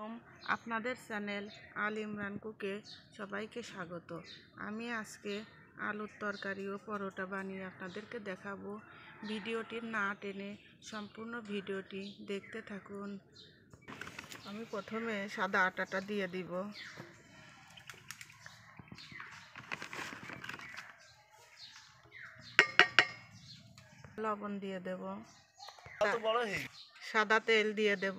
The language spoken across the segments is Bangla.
আপনাদের চ্যানেল আল ইমরান কুকে সবাইকে স্বাগত। আমি আজকে আলুর তরকারি ও পরোটা বানিয়ে আপনাদেরকে দেখাবো। ভিডিওটি না টেনে সম্পূর্ণ ভিডিওটি দেখতে থাকুন। আমি প্রথমে সাদা আটাটা দিয়ে দিব, লবণ দিয়ে দেব, সাদা তেল দিয়ে দেব।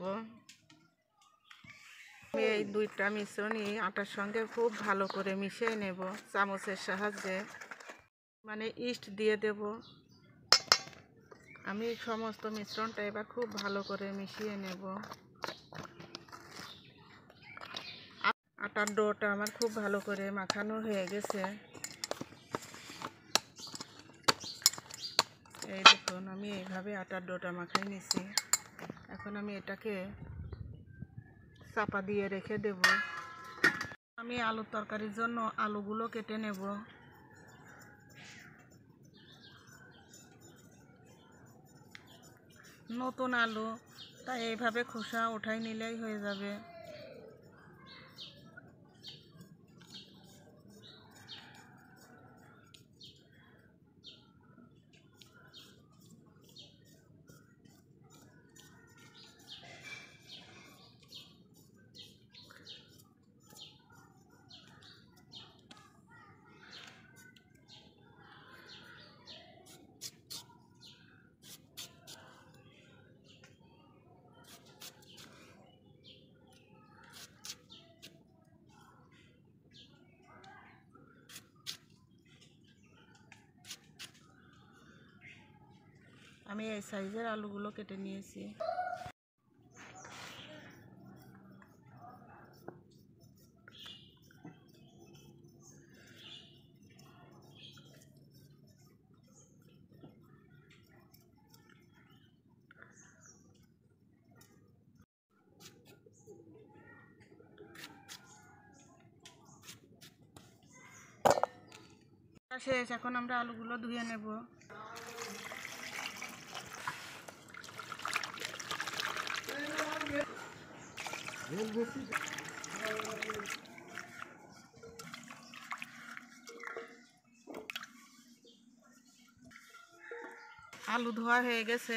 আমি এই দুইটা মিশ্রণই আটার সঙ্গে খুব ভালো করে মিশিয়ে নেব চামচের সাহায্যে, মানে ইস্ট দিয়ে দেব। আমি সমস্ত মিশ্রণটা এবার খুব ভালো করে মিশিয়ে নেব। আটার ডোটা আমার খুব ভালো করে মাখানো হয়ে গেছে। এই দেখুন, আমি এইভাবে আটার ডোটা মাখাই নিছি। এখন আমি এটাকে চাপা দিয়ে রেখে দেব। আমি আলুর তরকারির জন্য আলুগুলো কেটে নেব। নতুন আলু, তাই এইভাবে খোসা উঠাই নিলেই হয়ে যাবে। আমি এই সাইজের আলুগুলো কেটে নিয়েছি। শেষ, এখন আমরা আলুগুলো ধুয়ে নেব। আলু ধোয়া হয়ে গেছে,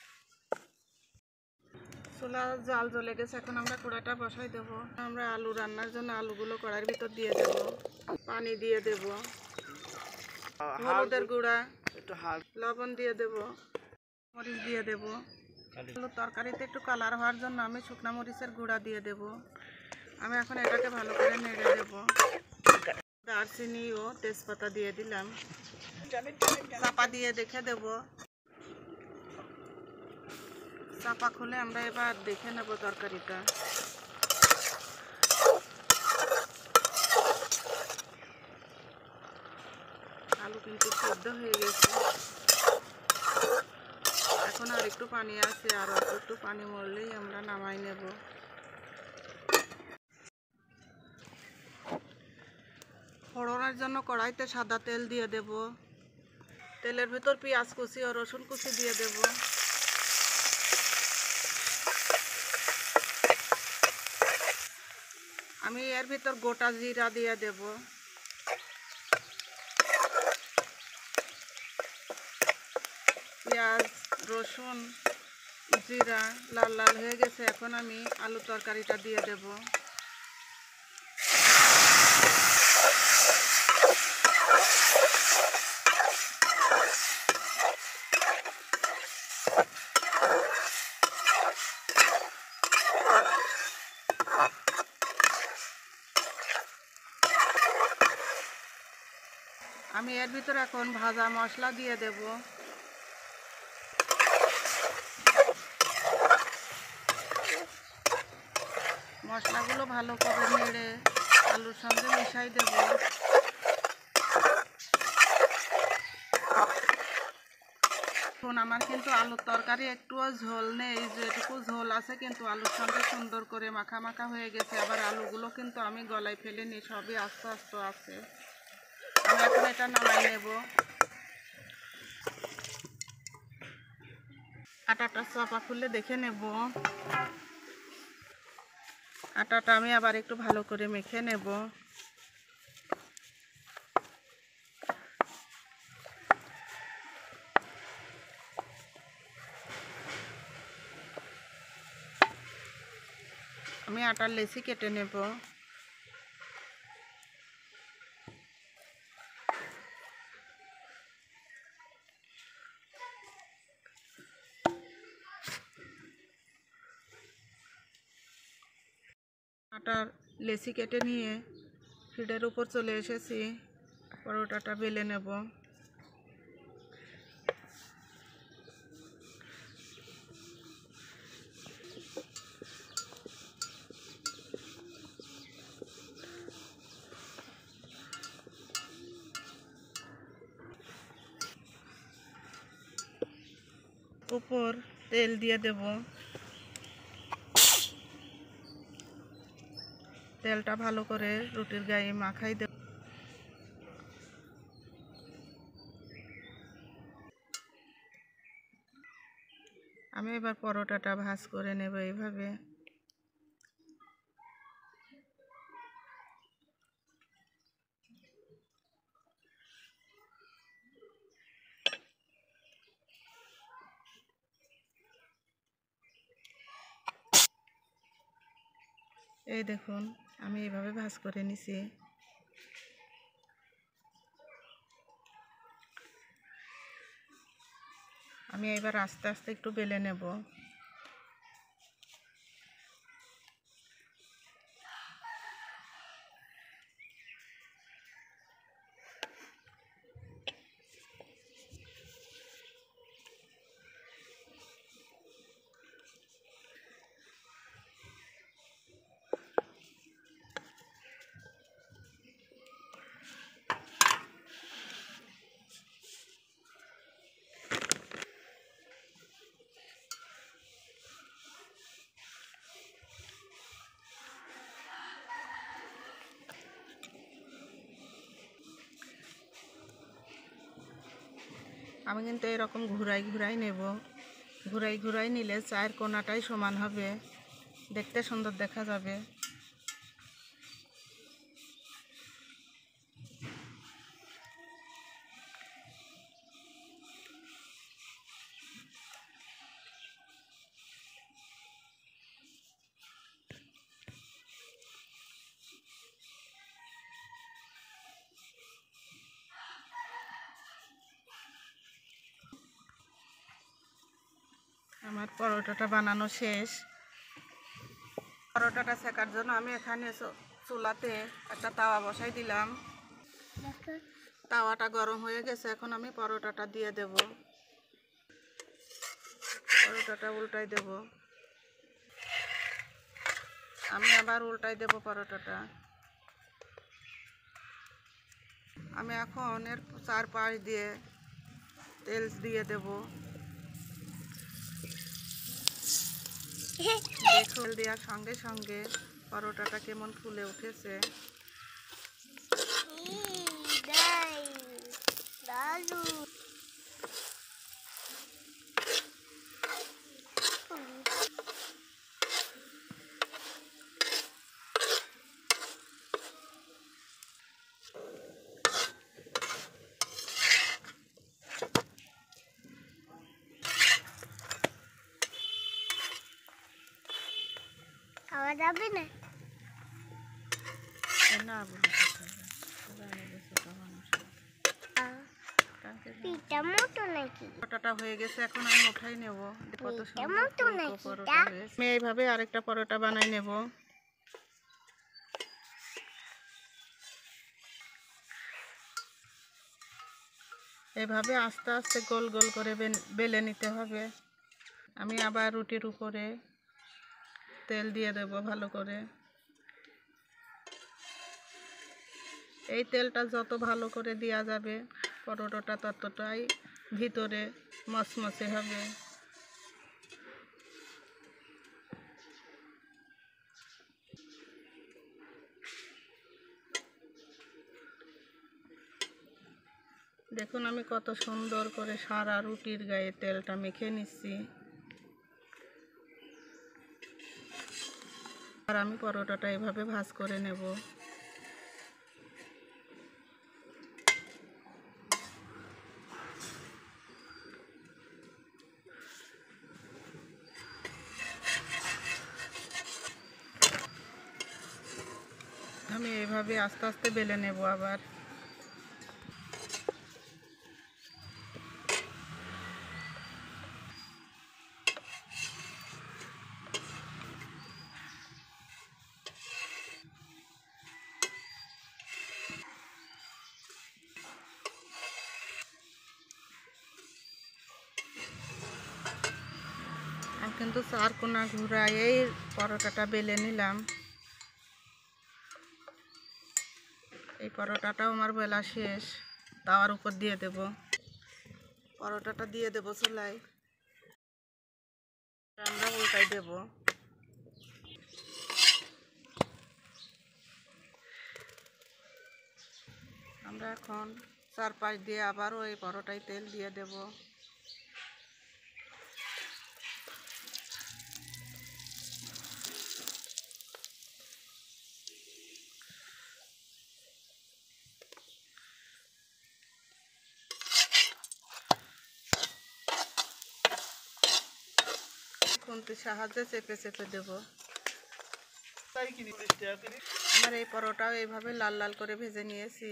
চুলা জাল জ্বলে গেছে। এখন আমরা কড়াইটা বসাই দেব। আমরা আলু রান্নার জন্য আলুগুলো কড়াইয়ের ভিতর দিয়ে দেব, পানি দিয়ে দেব, হলুদের গুঁড়া, লবণ দিয়ে দেব, মরিচ দিয়ে দেব। আলুর তরকারিতে একটু কালার হওয়ার জন্য আমি শুকনা মরিচের গুঁড়া দিয়ে দেব। আমি এখন এটাকে ভালো করে নেড়ে দেব। দারচিনি ও তেজপাতা দিয়ে দিলাম, চাপা দিয়ে দেখে দেব। চাপা খুলে আমরা এবার দেখে নেব তরকারিটা। আলু কিন্তু সেদ্ধ হয়ে গেছে। এখন আর একটু পানি আছে, আর একটু পানি মরলেই আমরা নামাই নেব। ফোড়নের জন্য কড়াইতে সাদা তেল দিয়ে দেব। তেলের ভিতর পেঁয়াজ কুচি ও রসুন কুচি দিয়ে দেব। আমি এর ভিতর গোটা জিরা দিয়ে দেব। পেঁয়াজ, রসুন, জিরা লাল লাল হয়ে গেছে। এখন আমি আলু তরকারিটা দিয়ে দেব। আমি এর ভিতরে এখন ভাজা মশলা দিয়ে দেব। মশলাগুলো ভালো করে নেড়ে আলুর সঙ্গে মিশাই দেব। এখন আমার কিন্তু আলুর তরকারি একটুও ঝোল নেই, যেটুকু ঝোল আছে কিন্তু আলুর সঙ্গে সুন্দর করে মাখা মাখা হয়ে গেছে। আবার আলুগুলো কিন্তু আমি গলায় ফেলিনি, সবই আস্তে আস্তে আছে। আমি এখন এটা নামাই নেব। আটাটা চাপা খুলে দেখে নেব। আটাটা আমি আবার একটু ভালো করে মেখে নেব। আমি আটার লেচি কেটে নেব। আটার লেচি কেটে নিয়ে ফিডের উপর চলে এসেছি। পরোটাটা বেলে নেব। উপর তেল দিয়ে দেব। তেলটা ভালো করে রুটির গায়ে মাখাই দেব। আমি এবার পরোটাটা ভাজ করে নেব এইভাবে। এই দেখুন আমি এইভাবে ভাজ করে নিছি। আমি এবার আস্তে আস্তে একটু বেলে নেব। আমি কিন্তু এরকম ঘুরাই ঘুরাই নেব। ঘুরাই ঘুরাই নিলে চায়ের কোণাটাই সমান হবে, দেখতে সুন্দর দেখা যাবে। আমার পরোটাটা বানানো শেষ। পরোটাটা সেকার জন্য আমি এখানে চুলাতে একটা তাওয়া বসাই দিলাম। তাওয়াটা গরম হয়ে গেছে, এখন আমি পরোটাটা দিয়ে দেব। পরোটাটা উল্টাই দেব। আমি আবার উল্টাই দেব পরোটাটা। আমি এখন এর চারপাশ দিয়ে তেল দিয়ে দেব। তেল দেওয়ার সঙ্গে সঙ্গে পরোটাটা কেমন ফুলে উঠেছে। খাওয়া যাবে না? পিঠা মতো নাকি? পরোটাটা হয়ে গেছে, এখন আমি উঠাই নেব। কত সুন্দর পরোটা হয়েছে। আমি এইভাবে আরেকটা পরোটা বানাই নেব। এভাবে আস্তে আস্তে গোল গোল করে বেলে নিতে হবে। আমি আবার রুটির উপরে তেল দিয়ে দেব ভালো করে। এই তেলটা যত ভালো করে দেওয়া যাবে পরোটাটা ততটাই ভিতরে মচমচে হবে। দেখুন আমি কত সুন্দর করে সারা রুটির গায়ে তেলটা মেখে নিচ্ছি। আর আমি পরোটাটা এভাবে ভাজ করে নেব। আমি এভাবে আস্তে আস্তে বেলে নেব। আবার আমি কিন্তু চার কোনা ঘুরাইয়েই পরোটাটা বেলে নিলাম। এই পরোটাটাও আমার বেলা শেষ। তাওয়ার উপর দিয়ে দেব। পরোটাটা দিয়ে দেব চুলায়। আমরা উল্টাই দেব। আমরা এখন চারপাশ দিয়ে আবার ওই পরোটায় তেল দিয়ে দেব। খুন্তির সাহায্যে চেপে চেপে দেব। আমার এই পরোটাও এইভাবে লাল লাল করে ভেজে নিয়েছি।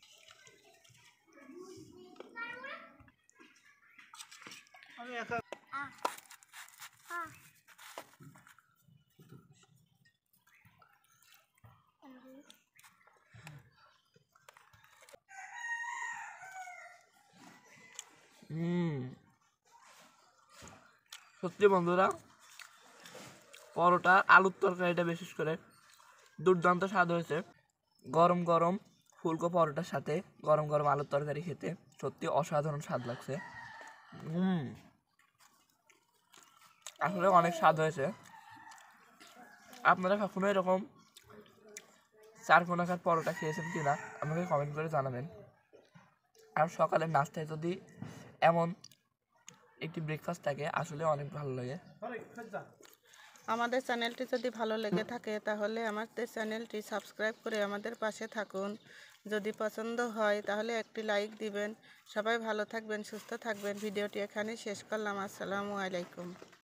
সত্যি বন্ধুরা, পরোটা আলুর তরকারিটা বিশেষ করে দুর্দান্ত স্বাদ হয়েছে। গরম গরম ফুলকো পরোটার সাথে গরম গরম আলুর তরকারি খেতে সত্যি অসাধারণ স্বাদ লাগছে। আসলে অনেক স্বাদ হয়েছে। আপনারা কখনো এরকম চারকোনাকার পরোটা খেয়েছেন কিনা আমাকে কমেন্ট করে জানাবেন। আর সকালের নাস্তায় যদি এমন একটি ব্রেকফাস্ট থাকে আসলে অনেক ভালো লাগে। আমাদের চ্যানেলটি যদি ভালো লেগে থাকে তাহলে আমাদের চ্যানেলটি সাবস্ক্রাইব করে আমাদের পাশে থাকুন। যদি পছন্দ হয় তাহলে একটি লাইক দিবেন। সবাই ভালো থাকবেন, সুস্থ থাকবেন। ভিডিওটি এখানেই শেষ করলাম। আসসালামু আলাইকুম।